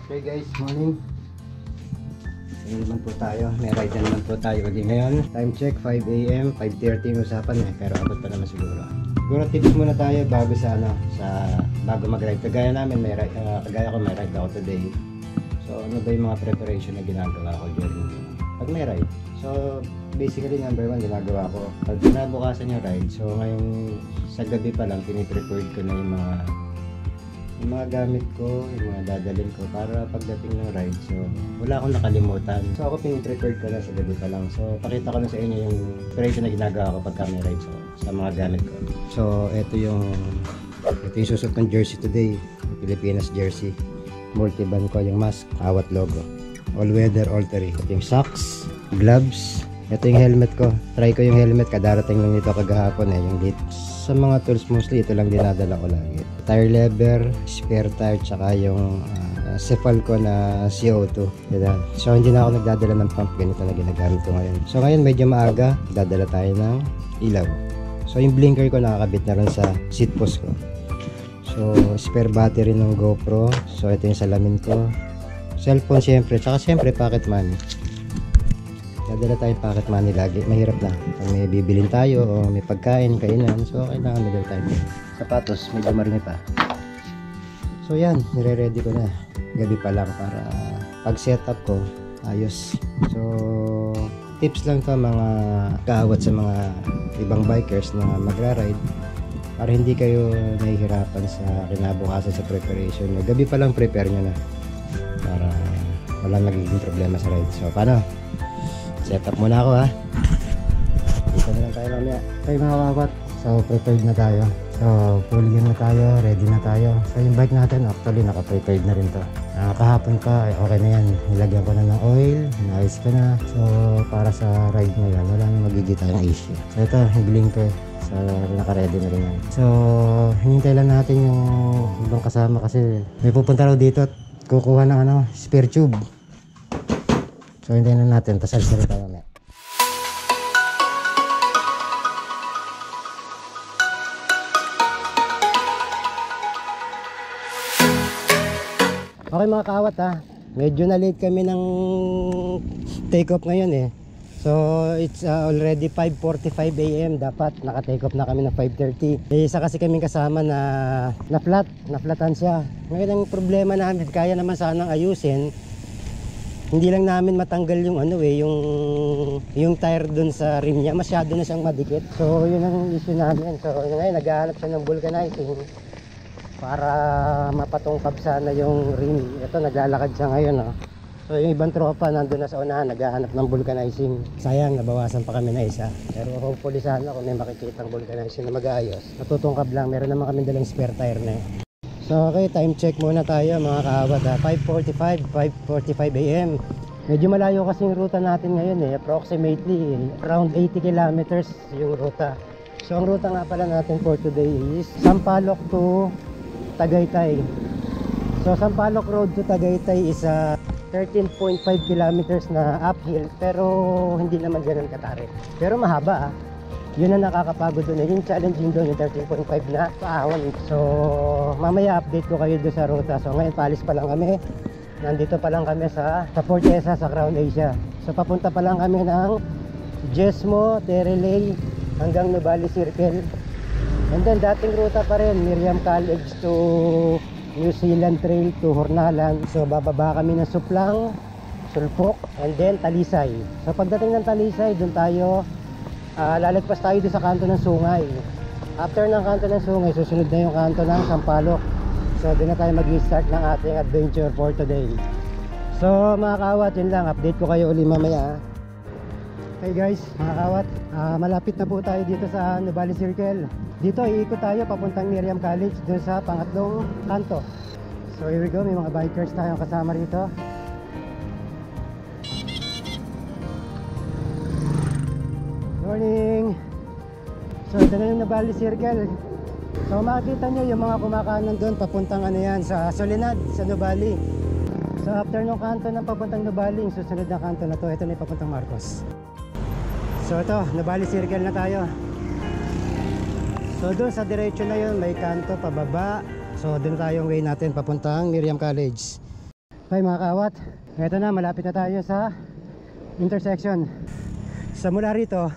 Okay guys, morning. Ngayon naman po tayo, may ride na naman po tayo ulit ngayon. Time check 5 AM, 5:30 yung usapan pero abot pa naman siguro. Siguro tips muna tayo bago sa bago mag-ride. Kagaya namin, kagaya ko may ride ako today. So ano ba yung mga preparation na ginagawa ko during pag may ride? So basically number 1 ginagawa ko pag kinabukasan yung ride. So ngayong sa gabi pa lang piniprepared ko na yung mga gamit ko, yung mga dadalhin ko para pagdating ng ride. So wala akong nakalimutan. So ako piniprepared ko na sa gabi pa lang. So pakita ko na sa inyo yung preparation na ginagawa ko pagka may ride sa mga gamit ko. So ito yung susuot ng jersey today, Pilipinas jersey. Multi-band ko yung mask, awat logo. All weather, all terrain. Ito yung socks, gloves. Ito yung helmet ko. Try ko yung helmet, kadarating lang nito kagahapon yung dito. Sa mga tools mostly ito lang dinadala ko lagi. Tire lever, spare tire, tsaka yung Cefal ko na CO2. Diba? So hindi na ako nagdadala ng pump, ganito na ginagamit ko ngayon. So ngayon medyo maaga, dadala tayo ng ilaw. So yung blinker ko nakakabit na rin sa seat post ko. So spare battery ng GoPro. So ito yung salamin ko. Cellphone syempre, tsaka syempre pocket money. Dadala tayong pocket money lagi. Mahirap na. Kung may bibilin tayo o may pagkain, kainan. So, kailangan madala tayo. Sapatos, medyo marami pa. So, yan. Nire-ready ko na. Gabi pa lang para pag setup ko, ayos. So, tips lang to mga kaawat sa mga ibang bikers na magra-ride para hindi kayo nahihirapan sa kinabukasan sa preparation nyo. Gabi pa lang prepare nyo na para walang nagiging problema sa ride. So, paano? Setup muna ako ha. Dito na lang tayo mamaya. Okay mga kaawat. So prepared na tayo. So full gear na tayo. Ready na tayo. So yung bike natin actually naka-prepared na rin to. Kahapon pa okay na yan. Nilagyan ko na ng oil. Nice ko na. So para sa ride ngayon wala na magiging tayong issue. So ito yung blinker. So naka-ready na rin yan. So hinintay lang natin yung ibang kasama kasi may pupunta raw dito at kukuha ng spare tube. So hintayin na natin, tapos alis na rin tayo mamaya. Okay mga kaawat medyo na late kami ng take off ngayon So it's already 5:45 AM, dapat naka-take off na kami ng 5:30. Isa kasi kaming kasama na naflatan siya. Ngayon ang problema namin, kaya naman sanang ayusin. Hindi lang namin matanggal yung yung tire dun sa rim niya, masyado na siyang madikit. So yun ang issue namin. So ngayon naghahanap siya ng vulcanizing para mapatungkab sana yung rim. Ito naglalakad siya ngayon So yung ibang tropa nandun na sa unahan naghahanap ng vulcanizing. Sayang nabawasan pa kami na isa. Pero hopefully sana kung may makikitang vulcanizing na mag-aayos. Natutungkab lang, meron naman kami dalang spare tire na So okay, time check muna tayo mga kaawat 5:45 AM. Medyo malayo kasi yung ruta natin ngayon approximately around 80 kilometers yung ruta. So ang ruta nga pala natin for today is Sampaloc to Tagaytay. So Sampaloc Road to Tagaytay is 13.5 kilometers na uphill, pero hindi naman ganun katarik. Pero mahaba Yun ang nakakapagod doon. Yung challenging doon, yung 13.5 na paahon. So, mamaya update ko kayo doon sa ruta. So, ngayon paalis pa lang kami. Nandito pa lang kami sa Fortesa, sa Crown Asia. So, papunta pa lang kami ng Jesmo, Tereley, hanggang Nubali Circle. And then, dating ruta pa rin, Miriam College to New Zealand Trail to Hornalan. So, bababa kami ng Suplang, Sulpok, and then Talisay. So, pagdating ng Talisay, doon tayo lalagpas tayo doon sa kanto ng Sungay. After ng kanto ng Sungay, susunod na yung kanto ng Sampaloc. So doon na tayo mag-start ng ating adventure for today. So mga kawat, yun lang, update ko kayo uli mamaya. Hey guys, mga kawat, malapit na po tayo dito sa Nubali Circle. Dito iikot tayo papuntang Miriam College, doon sa pangatlong kanto. So here we go, may mga bikers tayong kasama rito. Morning! So ito na yung Nubali Circle. So makikita nyo yung mga kumakanan doon papuntang sa Soledad, sa Nubali. So after nung kanto ng papuntang Nubali, yung susunod na kanto na to, ito na yung papuntang Marcos. So ito, Nubali Circle na tayo. So doon sa diretso na yun, may kanto pababa. So doon tayong way natin papuntang Miriam College. Okay mga kaawat, eto na, malapit na tayo sa intersection. So mula rito,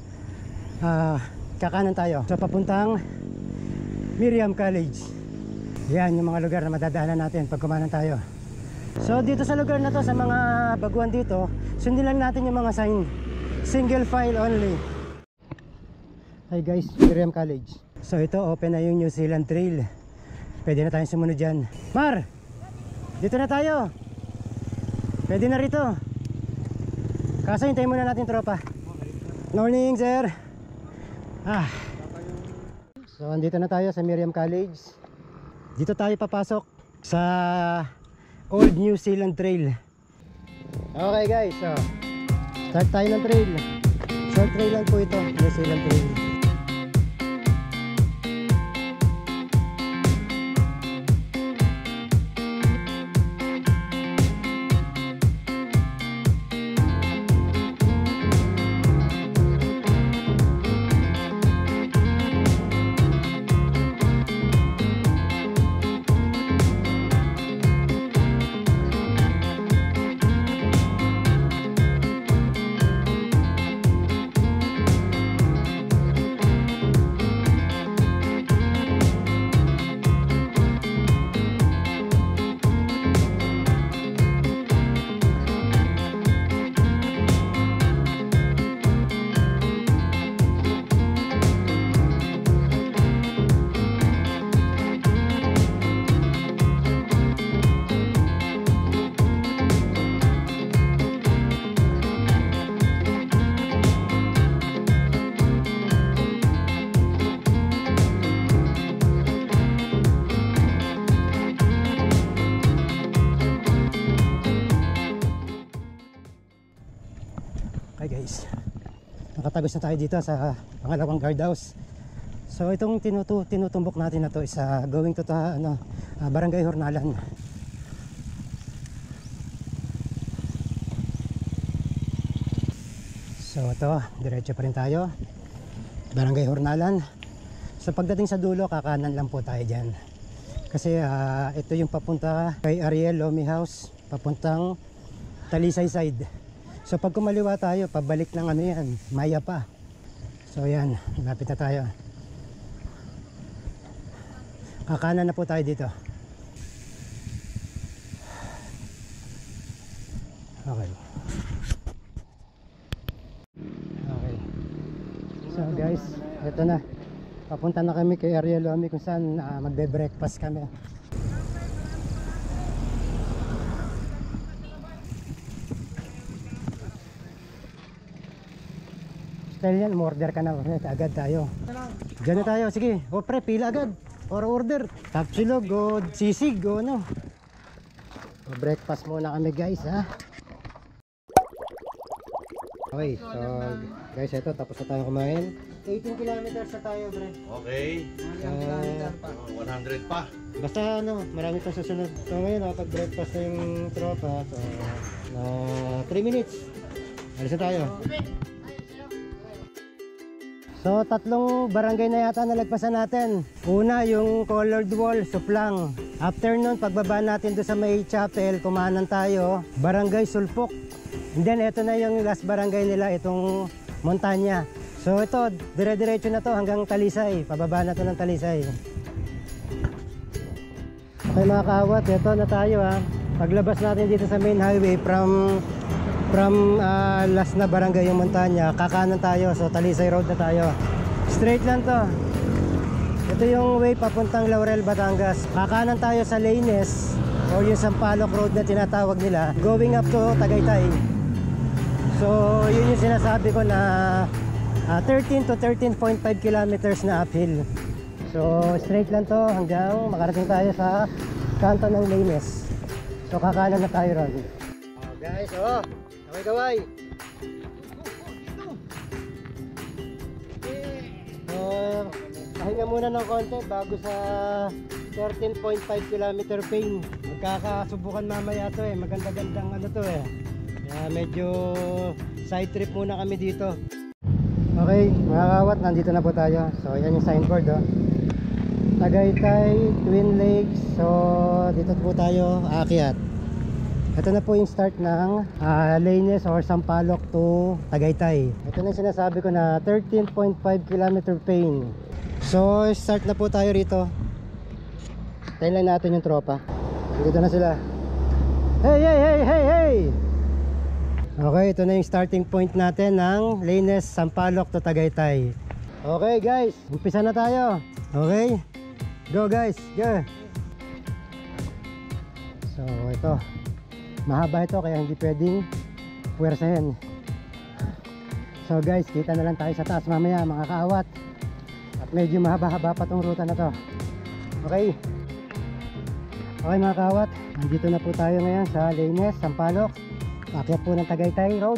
kakanan tayo. So papuntang Miriam College. Yan yung mga lugar na madadaanan natin pag kumanan tayo. So dito sa lugar na to, sa mga baguhan dito, sundin lang natin yung mga sign. Single file only. Hi guys, Miriam College. So ito, open na yung New Zealand Trail. Pwede na tayong sumunod dyan. Mar! Dito na tayo. Pwede na rito. Kaso hintayin muna natin tropa. Morning sir. So andito na tayo sa Miriam College. Dito tayo papasok sa Old New Zealand Trail. Okay guys, so start tayo ng trail. Short trail lang po ito, New Zealand Trail. Hi guys, nakatagos na tayo dito sa pangalawang guardhouse. So itong tinutumbok natin na to is going to Barangay Hornalan. So ito, diretso pa rin tayo, Barangay Hornalan. So pagdating sa dulo, kakanan lang po tayo dyan. Kasi ito yung papunta kay Ariel Lomi House, papuntang Talisay side. So pag kumaliwa tayo, pabalik ng yan, Maya pa. So yan, lapit na tayo. Kakanan na po tayo dito. Okay. Okay. So guys, ito na. Papunta na kami kay Ariel Lomi kung saan magbe-breakfast kami. Style yan, order ka na, agad tayo. Diyan na tayo, sige, o pre, pila agad. Or order, tapsilog o sisig o ano. O breakfast muna kami guys ha. Okay, so guys, ito tapos na tayo kumain. 18 kilometers na tayo bre. Okay. 100 pa. Basta marami pang susunod. So ngayon nakapag-breakfast na yung tropa. So 3 minutes. Alis na tayo. So 3 barangay na yata nalagpasan natin. Una yung Colored Wall, Suplang. After nun, pagbaba natin doon sa may chapel, kumanan tayo, Barangay Sulpok. And then ito na yung last barangay nila, itong Montanya. So ito, dire-diretso na to hanggang Talisay. Pababa na to ng Talisay. Okay mga kaawat, ito na tayo ha. Paglabas natin dito sa main highway from last na barangay yung Montanya, kakanan tayo, so Talisay Road na tayo. Straight lang to. Ito yung way papuntang Laurel, Batangas. Kakanan tayo sa Lanes o yung Sampaloc Road na tinatawag nila, going up to Tagaytay. So yun yung sinasabi ko na 13 to 13.5 kilometers na uphill. So straight lang to hanggang makarating tayo sa kanto ng Lanes. So kakanan na tayo ron. Guys, kaway-kaway. Pahinga muna ng konti bago sa 13.5 kilometer pain. Magkakasubukan mamaya to maganda-gandang to medyo side trip muna kami dito. Okay, mga kawat, nandito na po tayo. So yan yung signboard Tagaytay, Twin Lakes. So dito po tayo aakyat. Ito na po yung start ng Laines or Sampaloc to Tagaytay. Ito na yung sinasabi ko na 13.5 km pain. So start na po tayo rito. Tayo lang natin yung tropa. Dito na sila. Hey, hey, hey, hey, hey! Okay, ito na yung starting point natin ng Laines, Sampaloc to Tagaytay. Okay guys, umpisa na tayo. Okay, go guys, go. So ito, mahaba ito kaya hindi pwedeng puwersahin. So guys, kita na lang tayo sa taas mamaya mga kaawat. At medyo mahaba-haba pa tong ruta na to. Okay. Okay mga kaawat, nandito na po tayo ngayon sa Laines, Sampaloc. Paakyat po ng Tagaytay Road.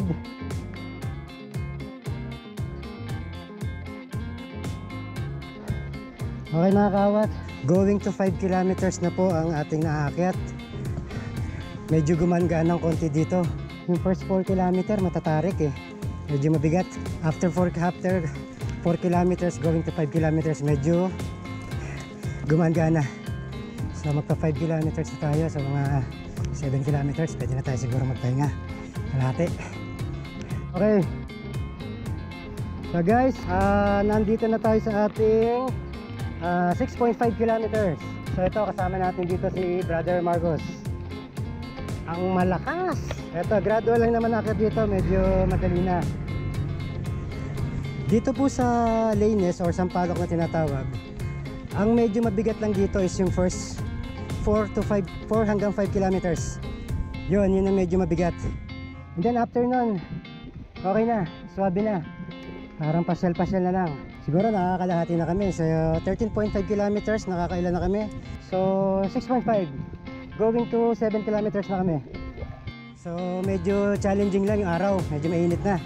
Okay mga kaawat, going to 5 kilometers na po ang ating naakyat. Medyo gumanggaan ng konti dito. Yung first 4 kilometer matatarik eh. Medyo mabigat. After 4 kilometers going to 5 kilometers medyo gumanggaan na. So magpa 5 kilometers na tayo. So mga 7 kilometers pwede na tayo siguro magpahinga. Kalahati. Okay. So guys, nandito na tayo sa ating 6.5 kilometers. So ito kasama natin dito si Brother Marcos. Ang malakas. Ito gradual lang naman akit dito. Medyo madali na. Dito po sa Laines or Sampaloc na tinatawag, ang medyo mabigat lang dito is yung first 4 hanggang 5 kilometers. Yun ang medyo mabigat. And then after nun, okay na, swabe na. Parang pasyal-pasyal na lang. Siguro nakakalahati na kami. So 13.5 kilometers, nakakailan na kami. So 6.5. Going to 7 kilometers na kami. So medyo challenging lang yung araw. Medyo mainit na.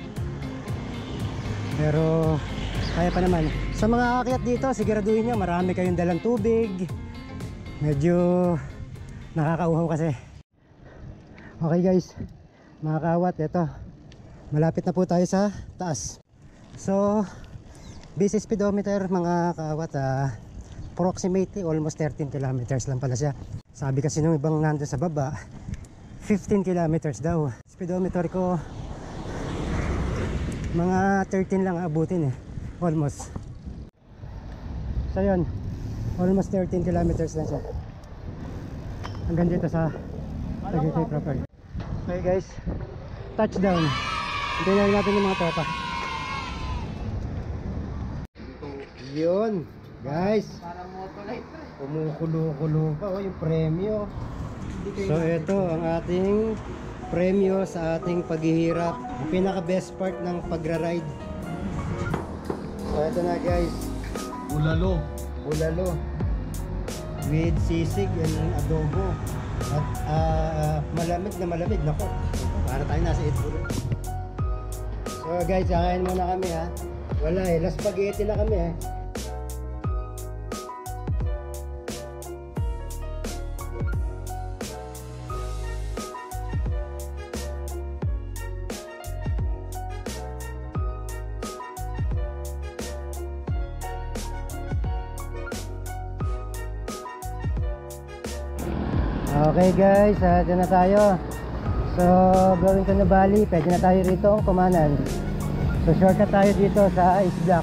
Pero kaya pa naman. Sa mga aakyat dito, siguraduhin nyo marami kayong dalang tubig. Medyo nakakauhaw kasi. Okay guys, mga kaawat, ito malapit na po tayo sa taas. So base speedometer mga kaawat, approximately almost 13 kilometers lang pala siya. Sabi kasi nung ibang nando sa baba 15 kilometers daw. Speedometer ko mga 13 lang abutin eh. Almost. So yun, almost 13 kilometers lang siya hanggang dito sa Tagaytay proper. Okay guys, touchdown. Hintayin natin yung mga tropa. Yun guys, kumukulo-kulo pa yung premyo. So ito ang ating premyo sa ating paghihirap. Yung pinaka best part ng pagra-ride. So ito na guys, bulalo with sisig and adobo at malamig na malamig. Nako, para tayo nasa Itburo. So guys, kakain muna kami ha. Wala eh, last spaghetti na kami eh. Okay guys, dyan na tayo. So going to Nubali, pwede na tayo rito kumanan. So shortcut tayo dito sa Ice Block.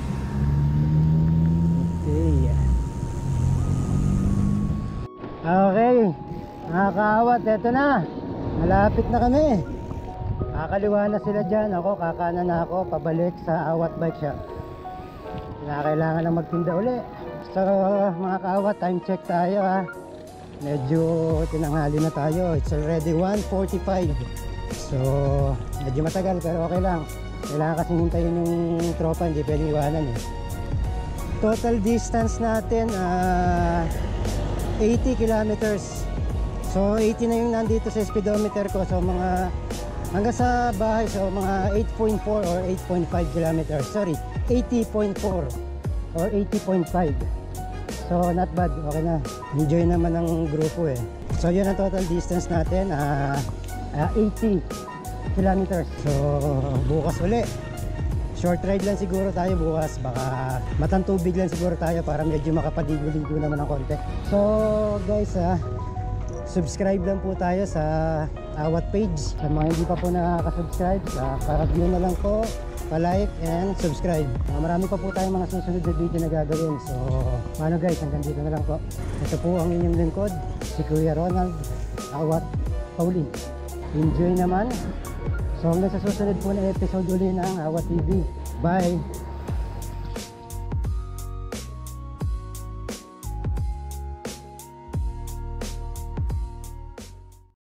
Okay, mga kaawat, eto na. Malapit na kami. Kakaliwa na sila dyan. Ako, kakanan na ako pabalik sa Awat Bike Shop. Kailangan na magtinda uli. So mga kaawat, time check tayo ha. Medyo tinanghali na tayo. It's already 1:45. So medyo matagal pero okay lang. Kailangan kasi hintayin yung tropa, hindi pwedeng iwanan eh. Total distance natin 80 kilometers. So 80 na yung nandito sa speedometer ko. So mga hanggang sa bahay, so mga 8.4 or 8.5 kilometers. Sorry, 80.4 or 80.5. So not bad, okay na. Enjoy naman ng grupo eh. So yun ang total distance natin, 80 kilometers. So bukas uli, short ride lang siguro tayo bukas. Baka matantubig lang siguro tayo para medyo makapadigo-ligo naman ng konti. So guys, subscribe lang po tayo sa Awat page. Sa mga hindi pa po nakaka-subscribe, para-view na lang po, pa-like and subscribe. Marami pa po tayong mga susunod na video na gagawin. So, ano guys, hanggang dito na lang po. Ito po ang inyong lingkod, si Kuya Ronald Awat Pauling. Enjoy naman. So hanggang sa susunod po na episode uli ng Awat TV. Bye!